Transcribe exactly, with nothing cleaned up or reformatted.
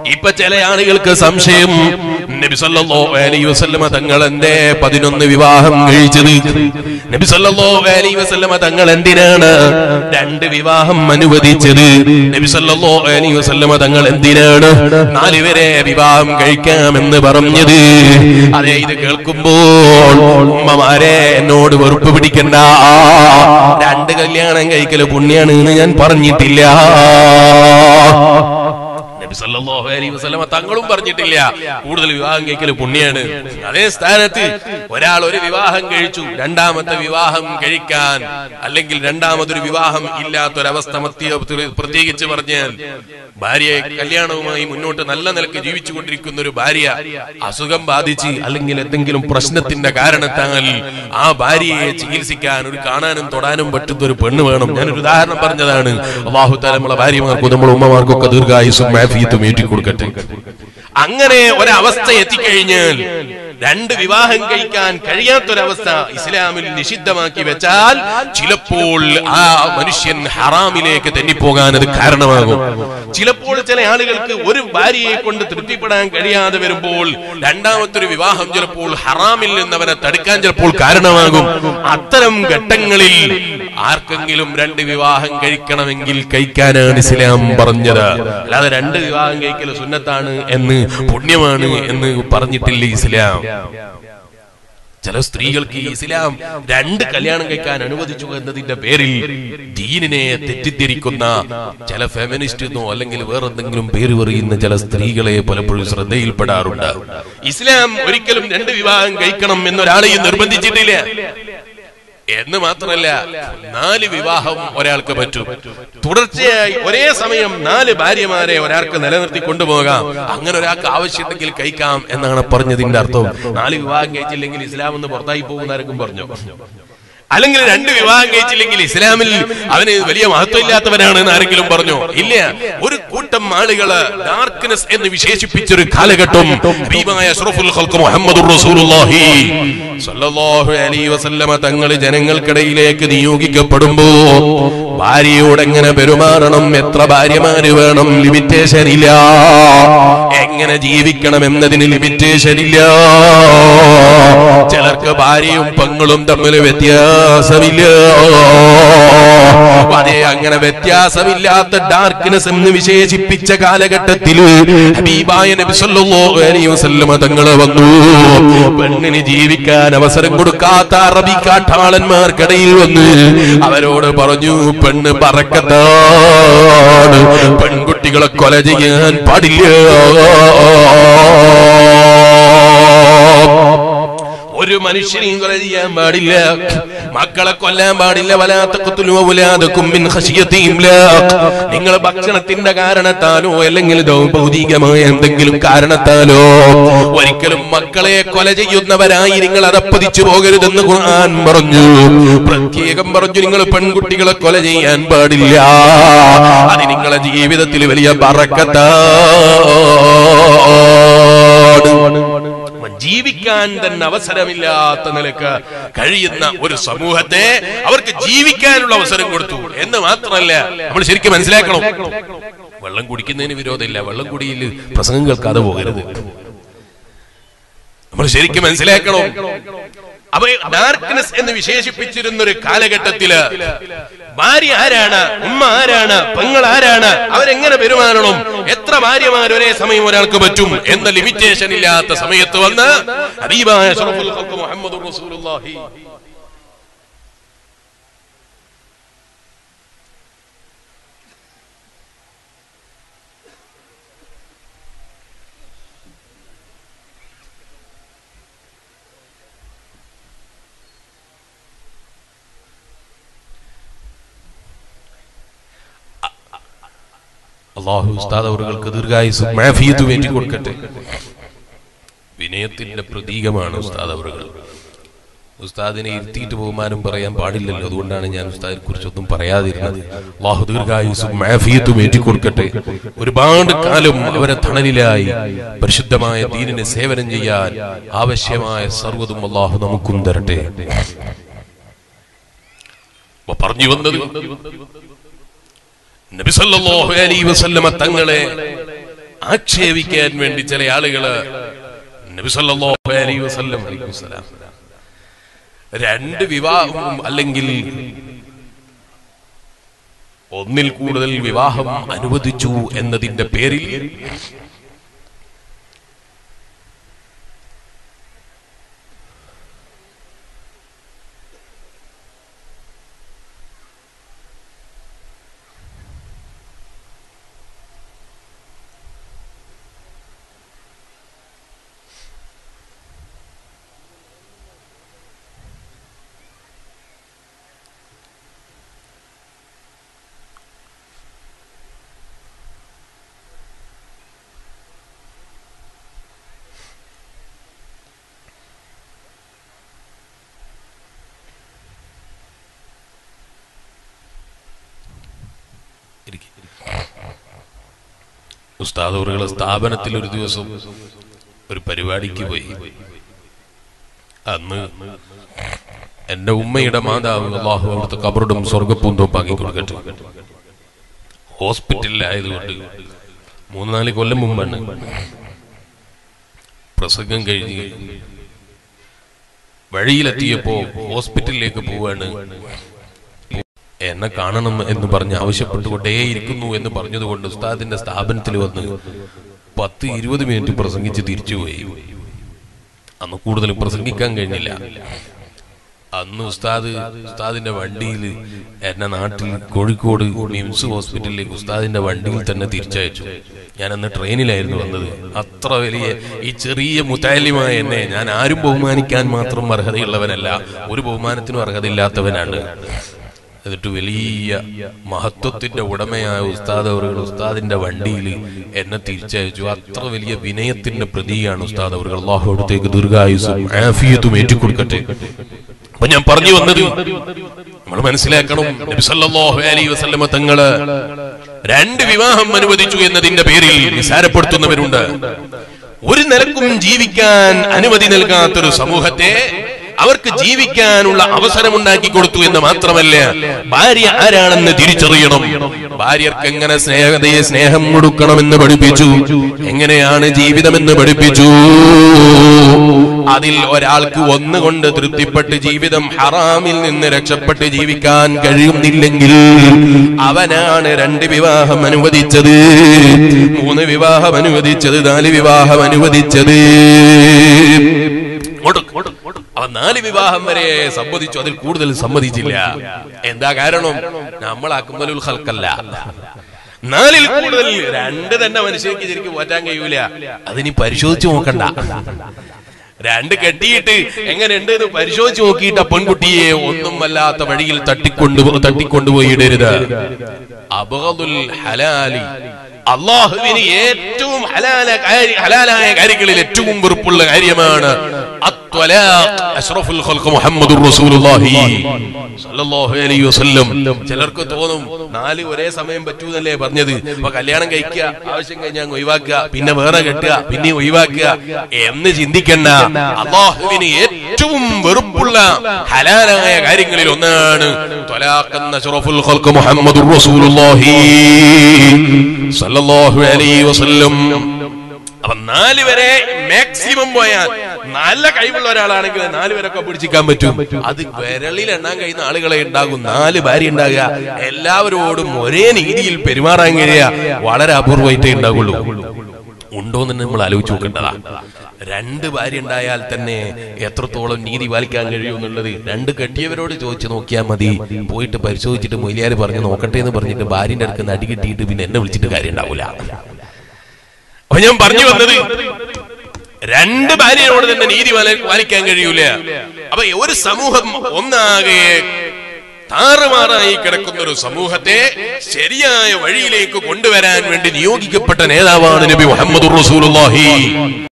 ഇപ്പൊ ചില ആളുകൾക്ക് സംശയം, നബി സല്ലല്ലാഹു അലൈഹി വസല്ലമ തങ്ങൾ എന്തേ പതിനൊന്ന് വിവാഹം കഴിച്ചത്? നബി സല്ലല്ലാഹു അലൈഹി വസല്ലമ തങ്ങൾ എന്തിനാണ് രണ്ട് വിവാഹം അനുവദിച്ചത്? നബി സല്ലല്ലാഹു അലൈഹി വസല്ലമ തങ്ങൾ എന്തിനാണ് നാലുവരെ വിവാഹം കഴിക്കാമെന്ന് പറഞ്ഞത്? അതെ, ഇത് കേൾക്കുമ്പോൾ ഉമ്മമാരെ എന്നോട് വെറുപ്പ് പിടിക്കണ്ട. രണ്ട് കല്യാണം കഴിക്കല് പുണ്യാണ് എന്ന് ഞാൻ പറഞ്ഞിട്ടില്ല. നബി സല്ലല്ലാഹു അലൈഹി വസല്ലമ തങ്ങളും പറഞ്ഞിട്ടില്ല കൂടുതൽ വിവാഹം കഴിക്കൽ പുണ്യാണ്. അതേ സ്ഥാനത്ത് ഒരാൾ ഒരു വിവാഹം കഴിച്ചു, രണ്ടാമത്തെ വിവാഹം കഴിക്കാൻ അല്ലെങ്കിൽ രണ്ടാമതൊരു വിവാഹം ഇല്ലാത്തൊരവസ്ഥ പ്രത്യേകിച്ച് പറഞ്ഞാൽ ഭാര്യയെ കല്യാണവുമായി മുന്നോട്ട് നല്ല നിലക്ക് ജീവിച്ചു കൊണ്ടിരിക്കുന്ന ഒരു ഭാര്യ അസുഖം ബാധിച്ച് അല്ലെങ്കിൽ എന്തെങ്കിലും പ്രശ്നത്തിന്റെ കാരണത്താൽ ആ ഭാര്യയെ ചികിത്സിക്കാൻ ഒരു കാണാനും തൊടാനും പറ്റുന്ന ഒരു പെണ്ണ് വേണം. ഞാനൊരു ഉദാഹരണം പറഞ്ഞതാണ്. അല്ലാഹു തആല നമ്മളെ ഭാര്യമാർക്കും നമ്മുടെ ഉമ്മമാർക്കൊക്കെ ദീർഘായുസ്സും ആഫിയത്തും ഏറ്റിക്കൊടുക്കട്ടെ. അങ്ങനെ ഒരവസ്ഥ എത്തിക്കഴിഞ്ഞാൽ രണ്ട് വിവാഹം കഴിക്കാൻ കഴിയാത്തൊരവസ്ഥ ഇസ്ലാമിൽ നിഷിദ്ധമാക്കി വെച്ചാൽ ചിലപ്പോൾ ആ മനുഷ്യൻ ഹറാമിലേക്ക് തെന്നിപ്പോകാൻ അത് കാരണമാകും. ചിലപ്പോൾ ചില ആളുകൾക്ക് ഒരു ഭാര്യയെ കൊണ്ട് തൃപ്തിപ്പെടാൻ കഴിയാതെ വരുമ്പോൾ രണ്ടാമത്തൊരു വിവാഹം ചിലപ്പോൾ ഹറാമിൽ നിന്ന് അവനെ തടുക്കാൻ ചിലപ്പോൾ കാരണമാകും. അത്തരം ഘട്ടങ്ങളിൽ ആർക്കെങ്കിലും രണ്ട് വിവാഹം കഴിക്കണമെങ്കിൽ കഴിക്കാനാണ് ഇസ്ലാം പറഞ്ഞത്. അല്ലാതെ രണ്ട് വിവാഹം കഴിക്കൽ സുന്നത്താണ് എന്ന് പുണ്യമാണ് എന്ന് പറഞ്ഞിട്ടില്ല ഇസ്ലാം. ചില സ്ത്രീകൾക്ക് ഈ ഇസ്ലാം രണ്ട് കല്യാണം കഴിക്കാൻ അനുവദിച്ചു എന്നതിന്റെ പേരിൽ ദീനിനെ തെറ്റിദ്ധരിക്കുന്ന ചില ഫെമിനിസ്റ്റ് എന്നോ അല്ലെങ്കിൽ വേറെന്തെങ്കിലും പേര് പറയുന്ന ചില സ്ത്രീകളെ പലപ്പോഴും ശ്രദ്ധയിൽപ്പെടാറുണ്ട്. ഇസ്ലാം ഒരിക്കലും രണ്ട് വിവാഹം കഴിക്കണം എന്നൊരാളെയും നിർബന്ധിച്ചിട്ടില്ല. എന്ന് മാത്രമല്ല, നാല് വിവാഹം ഒരാൾക്ക് പറ്റും. തുടർച്ചയായി ഒരേ സമയം നാല് ഭാര്യമാരെ ഒരാൾക്ക് നിലനിർത്തി കൊണ്ടുപോകാം. അങ്ങനെ ഒരാൾക്ക് ആവശ്യമുണ്ടെങ്കിൽ കഴിക്കാം എന്നാണ് പറഞ്ഞതിന്റെ അർത്ഥം. നാല് വിവാഹം കഴിച്ചില്ലെങ്കിൽ ഇസ്ലാം എന്ന് പുറത്തായി പോകുന്നാർക്കും പറഞ്ഞു. അല്ലെങ്കിൽ രണ്ട് വിവാഹം കഴിച്ചില്ലെങ്കിൽ ഇസ്ലാമിൽ അവന് വലിയ മഹത്വം ഇല്ലാത്തവനാണ് എന്ന് ആരെങ്കിലും പറഞ്ഞോ? ഇല്ല. ഒരു കൂട്ടം ആളുകള് ഡാർക്ക്നെസ് എന്ന് വിശേഷിപ്പിച്ചൊരു കാലഘട്ടം ഹബീബായ അഷ്റഫുൽ ഖൽഖ് മുഹമ്മദുർ റസൂലുള്ളാഹി സ്വല്ലല്ലാഹു അലൈഹി വസല്ലമ തങ്ങൾ ജനങ്ങൾക്കിടയിലേക്ക് നിയോഗിക്കപ്പെടുമ്പോ ഭാര്യയോട് എങ്ങനെ പെരുമാറണം, എത്ര ഭാര്യമാര് വേണം, ലിമിറ്റേഷൻ ഇല്ല. എങ്ങനെ ജീവിക്കണം എന്നതിന് ലിമിറ്റേഷൻ ഇല്ല. ചിലർക്ക് ഭാര്യയും പെങ്ങളും തമ്മിൽ വ്യത്യാസമില്ല. അതെ, അങ്ങനെ വ്യത്യാസമില്ലാത്ത ഡാർക്ക്നെസ് എന്ന് വിശേഷിപ്പിച്ച കാലഘട്ടത്തിൽ ഹബീബായ നബി സല്ലല്ലാഹു അലൈഹി വസല്ലമ തങ്ങൾ വന്നു. പെണ്ണിന് ജീവിക്കാൻ അവസരം കൊടുക്കാത്ത അറബി കാട്ടാളന്മാർക്കിടയിൽ വന്ന് അവരോട് പറഞ്ഞു, പെണ്ണ് ബറക്കത്താണ്, പെൺകുട്ടികളെ കൊല ചെയ്യാൻ പാടില്ല. ഒരു മനുഷ്യനെയും കൊല ചെയ്യാൻ പാടില്ല, മക്കളെ കൊല്ലാൻ പാടില്ല. വലാ തഖ്തുലൂ ഔലാദകും മിൻ ഖശിയത്തി ഇംലാഖ്. നിങ്ങൾ ഭക്ഷണത്തിന്റെ കാരണത്താലോ അല്ലെങ്കിൽ ഭൗതികമായ എന്തെങ്കിലും കാരണത്താലോ ഒരിക്കലും മക്കളെ കൊല ചെയ്യുന്നവരായി നിങ്ങൾ അതപ്പതിച്ചു പോകരുതെന്ന് ഖുർആൻ പറഞ്ഞു. പ്രത്യേകം പറഞ്ഞു, നിങ്ങൾ പെൺകുട്ടികളെ കൊല ചെയ്യാൻ പാടില്ല. അത് നിങ്ങളുടെ ജീവിതത്തിൽ വലിയ ബറക്കത്താണ്. ജീവിക്കാൻ തന്നെ അവസരമില്ലാത്ത നിലക്ക് കഴിയുന്ന ഒരു സമൂഹത്തെ അവർക്ക് ജീവിക്കാനുള്ള അവസരം കൊടുത്തു എന്ന് മാത്രമല്ല, നമ്മൾ ശരിക്കും മനസ്സിലാക്കണം, വെള്ളം കുടിക്കുന്നതിന് വിരോധമില്ല, വെള്ളം കുടിയിൽ പ്രസംഗം കേൾക്കാതെ പോകരുത്. നമ്മൾ ശരിക്കും മനസ്സിലാക്കണം. അപ്പൊ ഡാർക്ക്നെസ് എന്ന് വിശേഷിപ്പിച്ചിരുന്ന ഒരു കാലഘട്ടത്തില് ഭാര്യ ആരാണ്, ഉമ്മ ആരാണ്, പെങ്ങൾ ആരാണ്, അവരെങ്ങനെ പെരുമാറണം, എത്ര ഭാര്യമാർ ഒരേ സമയം ഒരാൾക്ക് പറ്റും എന്ന ലിമിറ്റേഷൻ ഇല്ലാത്ത സമയത്ത് വന്ന് ഹബീബായ അഷ്റഫുൽ ഖൽഖ് മുഹമ്മദുർ റസൂലുള്ളാഹി അല്ലാഹു ഉസ്താദ് അവർക്ക് ദീർഘായുസ്സും ആഫിയത്തും ഏറ്റിക്കൊടുക്കട്ടെ. വിനയത്തിന്റെ പ്രതീകമാണ് ഉസ്താദ് അവറുകൾ. ഉസ്താദിനെ ഇരുത്തിയിട്ട് ബഹുമാനം പറയാൻ പാടില്ലല്ലോ, അതുകൊണ്ടാണ് ഞാൻ ഉസ്താദിനെ കുറിച്ചൊന്നും പറയാതിരുന്നത്. അല്ലാഹു ദീർഘായുസ്സും ആഫിയത്തും ഏറ്റിക്കൊടുക്കട്ടെ. ഒരുപാട് കാലം അവരെ തണലിലായി പരിശുദ്ധമായ ദീനിനെ സേവനം ചെയ്യാൻ ആവശ്യമായ സർവ്വതും അല്ലാഹു നമുക്കും തരട്ടെ. പറഞ്ഞു വന്നത്, നബി സല്ലല്ലാഹു അലൈഹി വസല്ലമ തങ്ങളെ ആക്ഷേപിക്കാൻ വേണ്ടി ചില ആളുകള് നബി സല്ലല്ലാഹു അലൈഹി വസല്ലം അലൈഹിസ്സലാം രണ്ട് വിവാഹവും അല്ലെങ്കിൽ ഒന്നിൽ കൂടുതൽ വിവാഹം അനുവദിച്ചു എന്നതിന്റെ പേരിൽ ഉസ്താദ് അവരുടെ സ്ഥാപനത്തിൽ ഒരു ദിവസം ഒരു പരിപാടിക്ക് പോയി. അന്ന് എന്റെ ഉമ്മയുടെ മാതാവ് അല്ലാഹു അവിടുത്തെ ഖബറും സ്വർഗ്ഗപ്പും തോപ്പാക്കി കൊടുക്കട്ടെ, ഹോസ്പിറ്റലിലായതുകൊണ്ട് മൂന്ന് നാല് കൊല്ലം മുമ്പാണ് പ്രസംഗം കഴിഞ്ഞ് വഴിയിലെത്തിയപ്പോ ഹോസ്പിറ്റലിലേക്ക് പോവാണ്. എന്നെ കാണണം എന്ന് പറഞ്ഞ് ആവശ്യപ്പെട്ടുകൊണ്ടേയിരിക്കുന്നു എന്ന് പറഞ്ഞതുകൊണ്ട് ഉസ്താദിന്റെ സ്ഥാപനത്തിൽ വന്ന് പത്ത് ഇരുപത് മിനിറ്റ് പ്രസംഗിച്ച് തിരിച്ചുപോയി. അന്ന് കൂടുതൽ പ്രസംഗിക്കാൻ കഴിഞ്ഞില്ല. അന്ന് ഉസ്താദ് ഉസ്താദിന്റെ വണ്ടിയിൽ എന്നെ നാട്ടിൽ കോഴിക്കോട് മിംസ് ഹോസ്പിറ്റലിലേക്ക് ഉസ്താദിന്റെ വണ്ടിയിൽ തന്നെ തിരിച്ചയച്ചു. ഞാൻ അന്ന് ട്രെയിനിലായിരുന്നു വന്നത്. അത്ര വലിയ ഈ ചെറിയ മുതാലിമായ എന്നെ ഞാൻ ആരും ബഹുമാനിക്കാൻ മാത്രം അർഹതയുള്ളവനല്ല, ഒരു ബഹുമാനത്തിനും അർഹതയില്ലാത്തവനാണ്. എന്നിട്ട് വലിയ മഹത്വത്തിന്റെ ഉടമയായ ഉസ്താദ് അവറുകൾ ഉസ്താദിന്റെ വണ്ടിയിൽ എന്നെ തിരിച്ചയച്ചു. അത്ര വലിയ വിനയത്തിന്റെ പ്രതീകമാണ് ഉസ്താദ് അവറുകൾ. അല്ലാഹു അവിടുത്തേക്ക് ദീർഘായുസ്സും ആഫിയത്തും ഏറ്റിക്കൊടുക്കട്ടെ. അപ്പൊ ഞാൻ പറഞ്ഞു വന്നത് നമ്മൾ മനസ്സിലാക്കണം, നബി സല്ലല്ലാഹു അലൈഹി വസല്ലമ തങ്ങള് രണ്ട് വിവാഹം അനുവദിച്ചു എന്നതിന്റെ പേരിൽ നിസാരപ്പെടുത്തുന്നവരുണ്ട്. ഒരു നിലക്കും ജീവിക്കാൻ അനുമതി നൽകാത്തൊരു സമൂഹത്തെ അവർക്ക് ജീവിക്കാനുള്ള അവസരമുണ്ടാക്കി കൊടുത്തു എന്ന് മാത്രമല്ല, ഭാര്യ ആരാണെന്ന് തിരിച്ചറിയണം, ഭാര്യർക്ക് എങ്ങനെ സ്നേഹതയെ സ്നേഹം കൊടുക്കണമെന്ന് പഠിപ്പിച്ചു, എങ്ങനെയാണ് ജീവിതമെന്ന് പഠിപ്പിച്ചു. അതിൽ ഒരാൾക്ക് ഒന്നുകൊണ്ട് തൃപ്തിപ്പെട്ട് ജീവിതം ഹറാമിൽ നിന്ന് രക്ഷപ്പെട്ട് ജീവിക്കാൻ കഴിയുന്നില്ലെങ്കിൽ അവനാണ് രണ്ട് വിവാഹം അനുവദിച്ചത്, മൂന്ന് വിവാഹം അനുവദിച്ചത്, നാല് വിവാഹം അനുവദിച്ചത്. അവൻ നാല് വിവാഹം വരെ സമ്മതിച്ചു, അതിൽ കൂടുതൽ സമ്മതിച്ചില്ല. എന്താ കാരണം? നമ്മൾ അക്മലുൽ ഖൽഖല്ല. നാലിൽ കൂടുതൽ രണ്ട് തന്നെ മനുഷ്യർക്ക് ശരിക്കും പോറ്റാൻ കഴിയൂല. അതിനി പരിശോധിച്ചു നോക്കണ്ട. രണ്ട് കെട്ടിയിട്ട് എങ്ങനെയുണ്ട് എന്ന് പരിശോധിച്ച് നോക്കിയിട്ട് പെൺകുട്ടിയെ ഒന്നും വല്ലാത്ത വഴിയിൽ തട്ടിക്കൊണ്ടു തട്ടിക്കൊണ്ടുപോയി ഇടരുത്. അബ്ഗദുൽ ഹലാലി, അല്ലാഹുവിന് ഏറ്റവും ഹലാലായ കാര്യങ്ങളിൽ ഏറ്റവും വെറുപ്പുള്ള കാര്യമാണ് അഷ്റഫുൽ ഖൽഖ് മുഹമ്മദുർ റസൂലുള്ളാഹി സ്വല്ലല്ലാഹു അലൈഹി വസല്ലം. ചിലർക്ക് തോന്നും നാല് ഒരേ സമയം പറ്റൂന്നല്ലേ പറഞ്ഞത്, അപ്പൊ കല്യാണം കഴിക്കുക, ആവശ്യം കഴിഞ്ഞാൽ ഒഴിവാക്കുക, പിന്നെ വേറെ കെട്ടുക, പിന്നെ ഒഴിവാക്കുക എന്ന് ചിന്തിക്കണ്ട. അല്ലാഹുവിന് ഏറ്റവും വെറുപ്പുള്ള ഹലാലായ കാര്യങ്ങളിൽ ഒന്നാണ് ത്വലാഖ് അഷ്റഫുൽ ഖൽഖ് മുഹമ്മദുർ റസൂലുള്ളാഹി സ്വല്ലല്ലാഹു അലൈഹി വസല്ലം. അപ്പൊ നാല് വരെ മാക്സിമം പോയാൽ, നല്ല കഴിവുള്ള ഒരാളാണെങ്കിൽ നാല് പേരൊക്കെ പിടിച്ചിക്കാൻ പറ്റും. അത് വിരളിൽ എണ്ണാൻ കഴിയുന്ന ആളുകളെ ഉണ്ടാകും. നാല് ഭാര്യ ഉണ്ടാകുക, എല്ലാവരോടും ഒരേ രീതിയിൽ പെരുമാറാൻ കഴിയുക വളരെ അപൂർവമായിട്ടേ ഉണ്ടാകുള്ളൂ. ഉണ്ടോന്ന് നമ്മൾ ആലോചിച്ച് നോക്കേണ്ടതാ. രണ്ട് ഭാര്യ ഉണ്ടായാൽ തന്നെ എത്രത്തോളം നീതി പാലിക്കാൻ കഴിയും എന്നുള്ളത് രണ്ട് കെട്ടിയവരോട് ചോദിച്ചു നോക്കിയാൽ മതി. പോയിട്ട് പരിശോധിച്ചിട്ട് മൊയ്ലിയാർ പറഞ്ഞു നോക്കട്ടെ എന്ന് പറഞ്ഞിട്ട് ഭാര്യന്റെ അടുത്ത് നിന്ന് അടി കിട്ടിയിട്ട് പിന്നെ എന്നെ വിളിച്ചിട്ട് കാര്യം ഉണ്ടാവില്ല. അപ്പൊ ഞാൻ പറഞ്ഞു വന്നത്, രണ്ട് ഭാര്യയോട് തന്നെ നീതി പാലിക്കാൻ കഴിയൂല. അപ്പൊ ഒരു സമൂഹം ഒന്നാകെ താറുമാറായി കിടക്കുന്ന ഒരു സമൂഹത്തെ ശരിയായ വഴിയിലേക്ക് കൊണ്ടുവരാൻ വേണ്ടി നിയോഗിക്കപ്പെട്ട നേതാവാണ് നബി മുഹമ്മദുർ റസൂലുള്ളാഹി.